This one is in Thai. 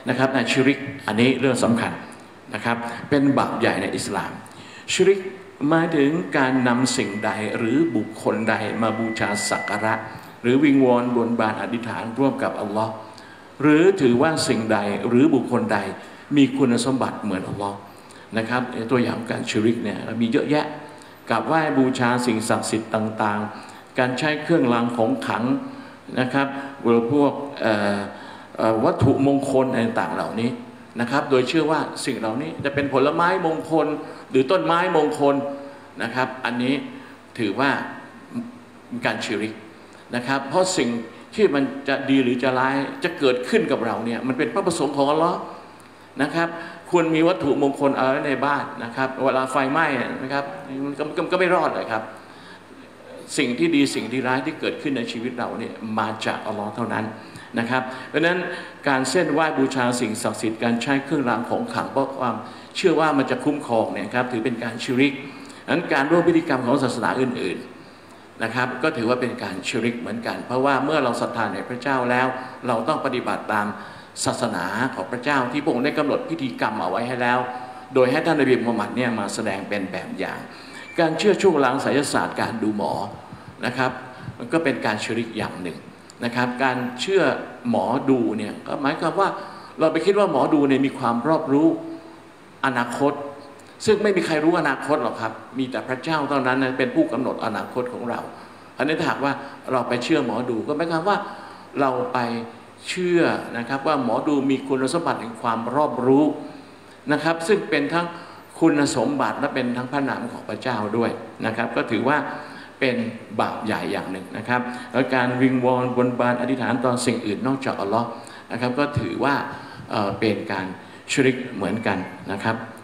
นะครับในชิริกอันนี้เรื่องสำคัญนะครับเป็นบาปใหญ่ในอิสลามชิริกหมายถึงการนำสิ่งใดหรือบุคคลใดมาบูชาสักการะหรือวิงวอนบนบานอธิษฐานร่วมกับอัลลอฮ์หรือถือว่าสิ่งใดหรือบุคคลใดมีคุณสมบัติเหมือนอัลลอฮ์นะครับตัวอย่างการชิริกเนี่ยมีเยอะแยะกับไหว้บูชาสิ่งศักดิ์สิทธิ์ต่างๆการใช้เครื่องรางของขลังนะครับหรือพวกวัตถุมงคลต่างๆเหล่านี้นะครับโดยเชื่อว่าสิ่งเหล่านี้จะเป็นผลไม้มงคลหรือต้นไม้มงคลนะครับอันนี้ถือว่าการชิริกนะครับเพราะสิ่งที่มันจะดีหรือจะร้ายจะเกิดขึ้นกับเราเนี่ยมันเป็นพระประสงค์ของอัลลอฮ์นะครับควรมีวัตถุมงคลเอาไว้ในบ้านนะครับเวลาไฟไหม้นะครับมันก็ไม่รอดเลยครับสิ่งที่ดีสิ่งที่ร้ายที่เกิดขึ้นในชีวิตเราเนี่ยมาจากอัลลอฮ์เท่านั้นนะครับเพราะฉะนั้นการเส้นไหว้บูชาสิ่งศักดิ์สิทธิ์การใช้เครื่องรางของขลังเพราะความเชื่อว่ามันจะคุ้มครองเนี่ยครับถือเป็นการชิริกนั้นการร่วมพิธีกรรมของศาสนาอื่นๆนะครับก็ถือว่าเป็นการชิริกเหมือนกันเพราะว่าเมื่อเราศรัทธาในพระเจ้าแล้วเราต้องปฏิบัติตามศาสนาของพระเจ้าที่พระองค์ได้กำหนดพิธีกรรมเอาไว้ให้แล้วโดยให้ท่านนบีมุฮัมมัดเนี่ยมาแสดงเป็นแบบอย่างการเชื่อช่วงล้างไสยศาสตร์การดูหมอนะครับมันก็เป็นการชิริกอย่างหนึ่งนะครับการเชื่อหมอดูเนี่ยก็หมายความว่าเราไปคิดว่าหมอดูเนี่ยมีความรอบรู้อนาคตซึ่งไม่มีใครรู้อนาคตหรอกครับมีแต่พระเจ้าเท่านั้นเป็นผู้กำหนดอนาคตของเราอันนี้ถ้าหากว่าเราไปเชื่อหมอดูก็หมายความว่าเราไปเชื่อนะครับว่าหมอดูมีคุณสมบัติแห่งความรอบรู้นะครับซึ่งเป็นทั้งคุณสมบัติและเป็นทั้งพระนามของพระเจ้าด้วยนะครับก็ถือว่าเป็นบาปใหญ่อย่างหนึ่งนะครับแล้วการวิงวอนบนบานอธิษฐานต่อสิ่งอื่นนอกจากอัลลอฮ์นะครับก็ถือว่าเป็นการชิริกเหมือนกันนะครับ